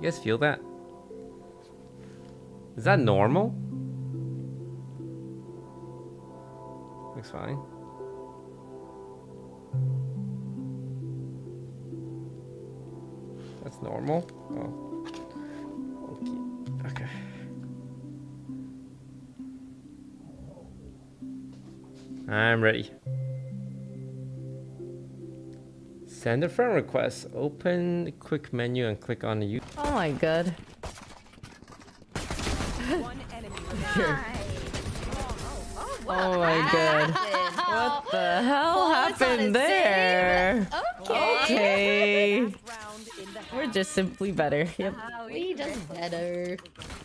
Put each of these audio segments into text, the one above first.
guys feel that? Is that normal? Looks fine. That's normal? Oh. Okay. I'm ready. Send a friend request. Open the quick menu and click on the U. Oh my god. One enemy remaining. Oh my god. What the hell happened there? Okay. Round in the We're just simply better. Yep. We just better.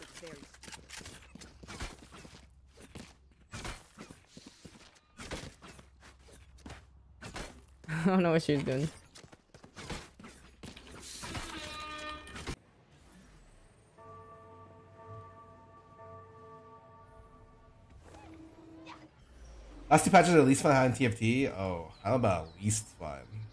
I don't know what she was doing. Last two patches are least fun had in TFT. Oh, how about least fun?